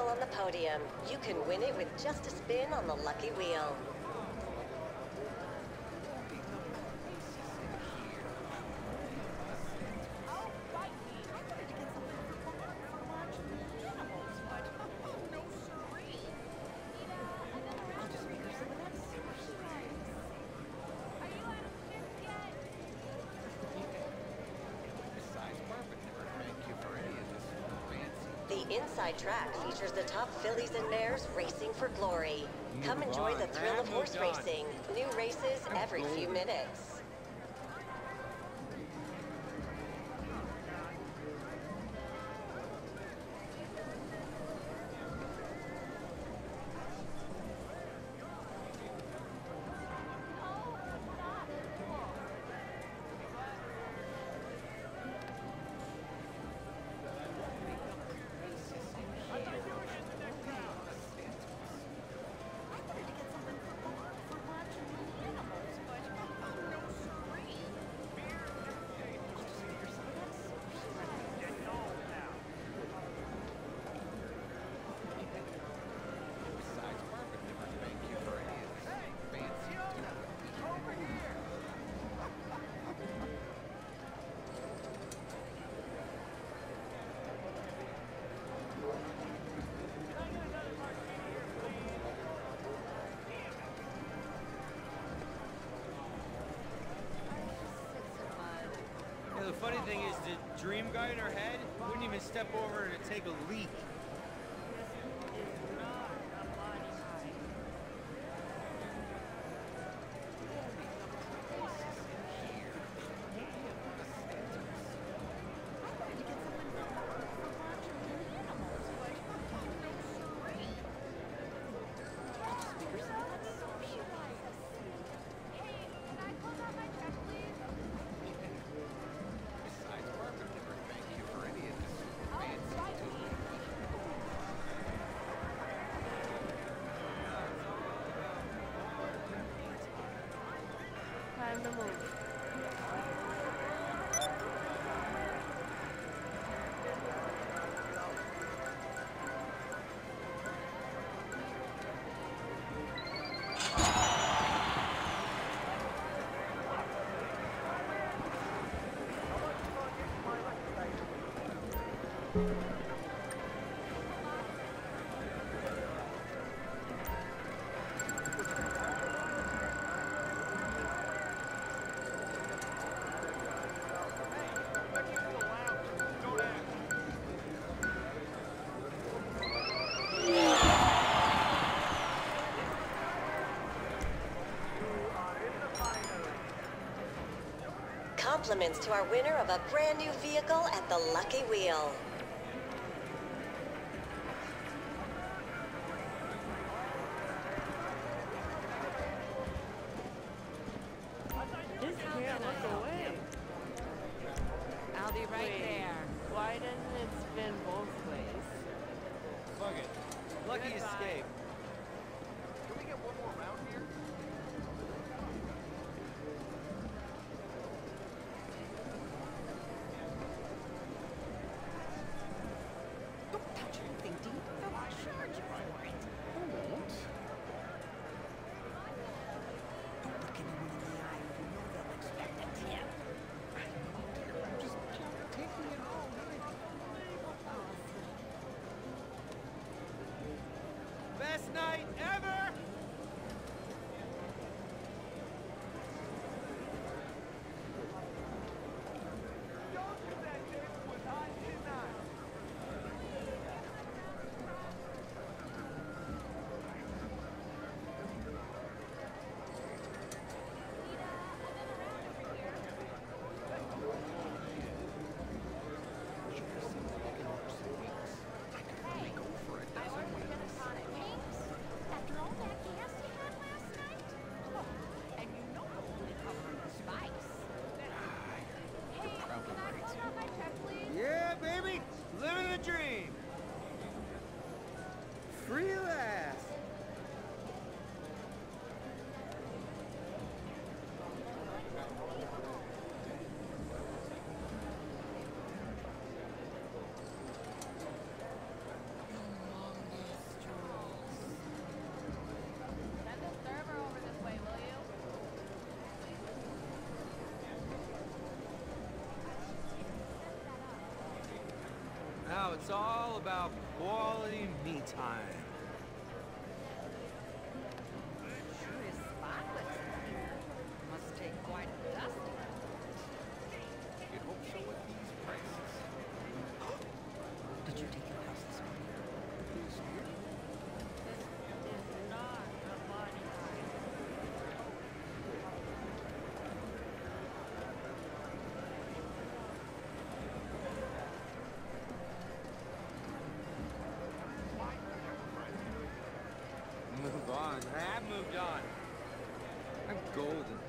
vehicle on the podium. You can win it with just a spin on the lucky wheel. The inside track features the top fillies and mares racing for glory. Come enjoy the thrill of horse racing. New races every few minutes. The funny thing is, the dream guy in her head wouldn't even step over to take a leak. Time to move. Compliments to our winner of a brand new vehicle at the Lucky Wheel. This can't look away. I'll be right there. Why doesn't it spin both ways? Fuck it. Lucky escape. Can we get one more round here? Don't touch anything deep. They'll charge you for it. I won't. Don't look anyone in the eye or you know they'll expect a tip. I know, dear. I'm just taking it all night. Best night ever! Don't do that, David, was hot tonight. After all that gas you had last night? Oh, and you know the only cover the spice. Hey, can I fill out my check, please? Yeah, baby! Living the dream! Free last! it's all about quality me time. Sure is spotless in here. Must take quite a dusting. You'd hope so with these prices. Did you take your house this morning? Yes, dear. This is not a body ride. Move on. I have moved on. I'm golden.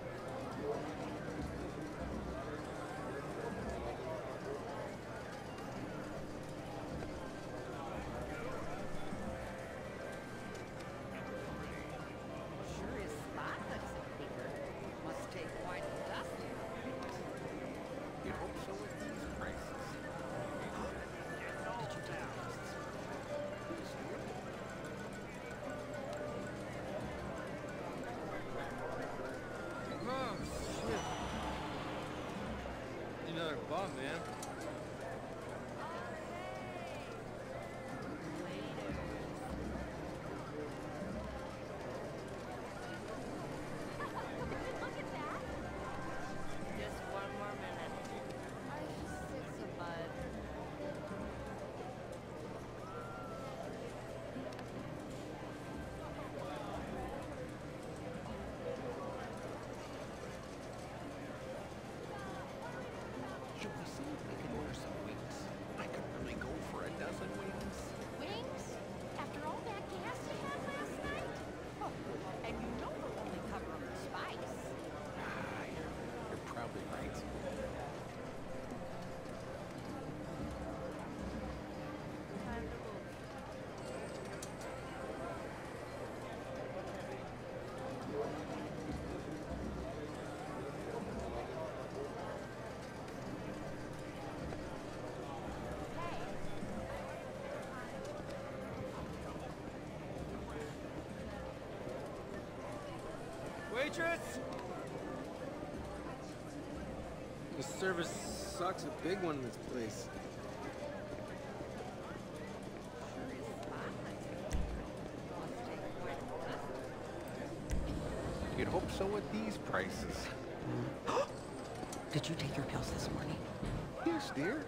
Sure is spotless in here. Must take quite a dusting. You'd hope so with these prices. Did you take your house this morning? Yes, dear. Oh, shit. Another bum, man. Just one more minute. I should stick some mud. Should we see if we can order some wings? I could really go for a dozen wings. Wings? After all that gas you had last night? Oh, and you know they'll only cover up the spice. Ah, you're probably right. Time to move. Waitress! The service sucks a big one in this place. Sure is spotless in here. Must take quite a dusting. You'd hope so with these prices. Did you take your pills this morning? Yes, dear.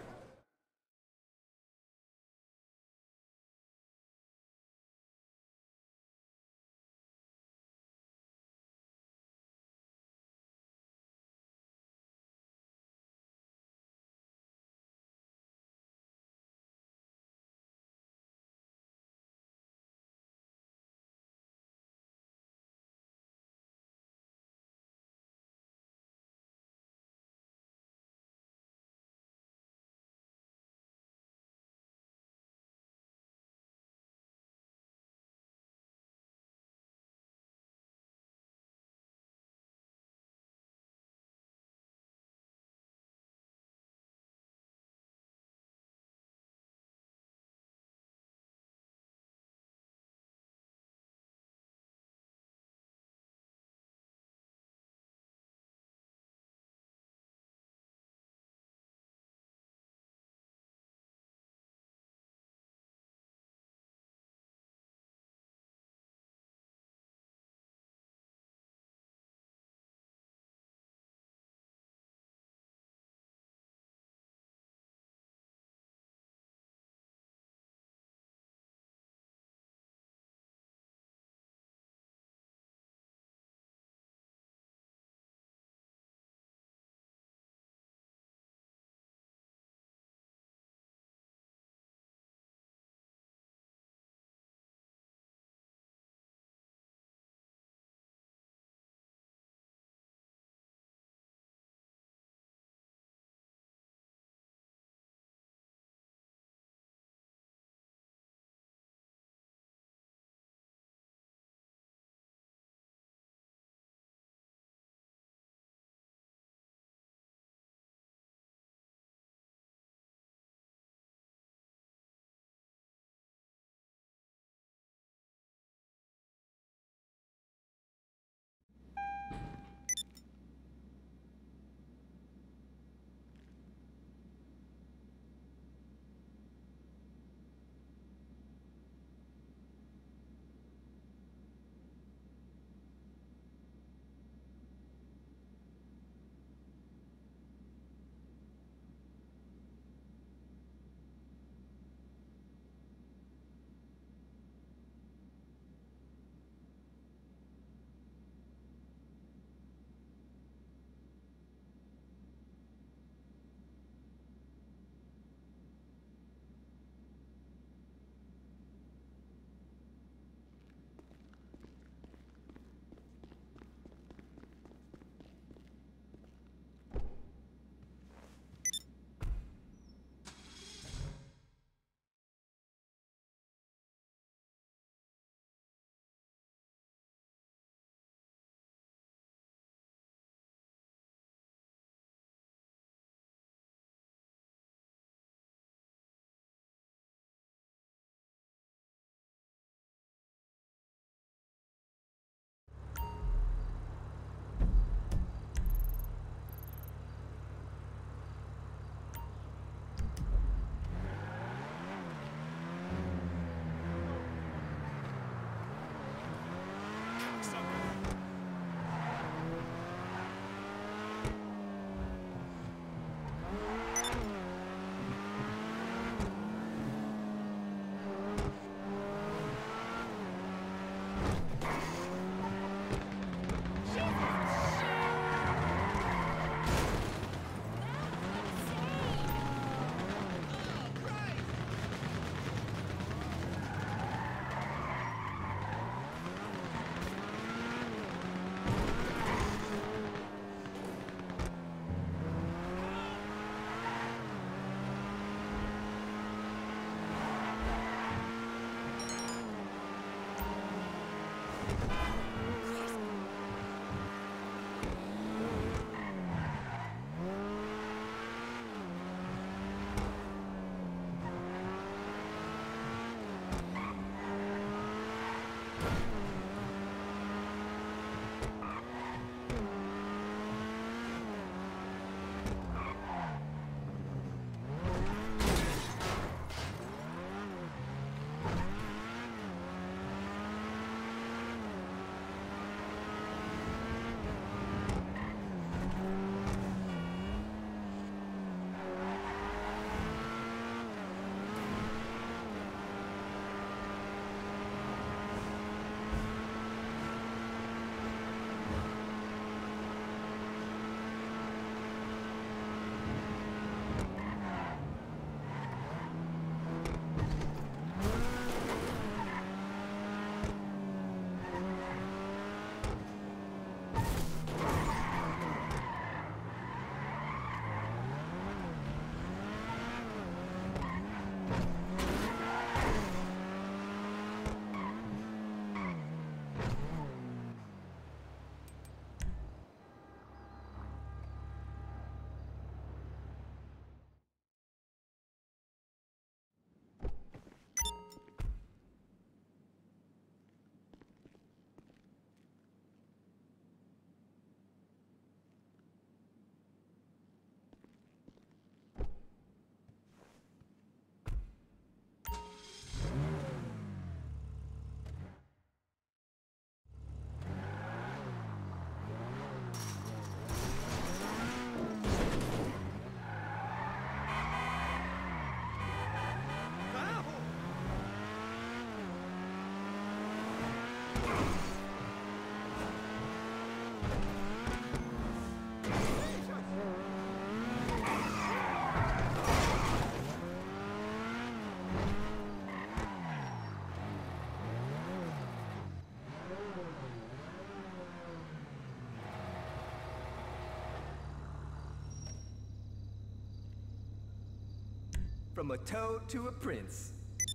From a toad to a prince.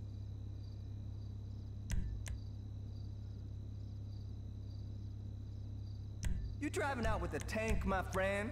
You driving out with a tank, my friend?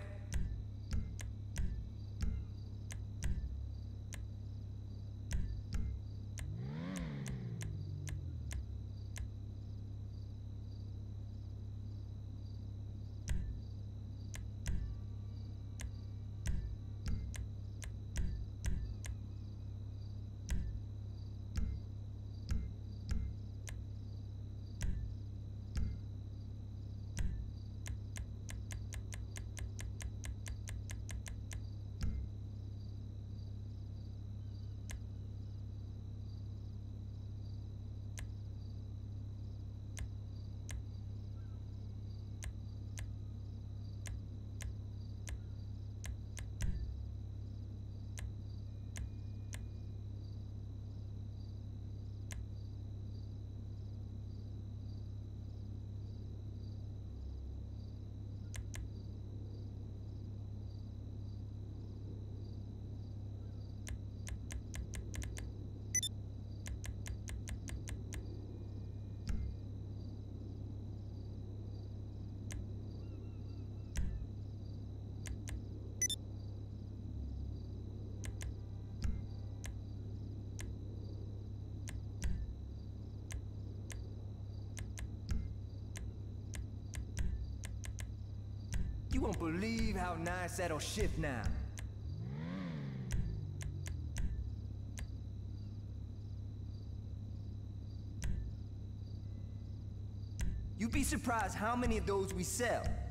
You won't believe how nice that'll shift now. You'd be surprised how many of those we sell.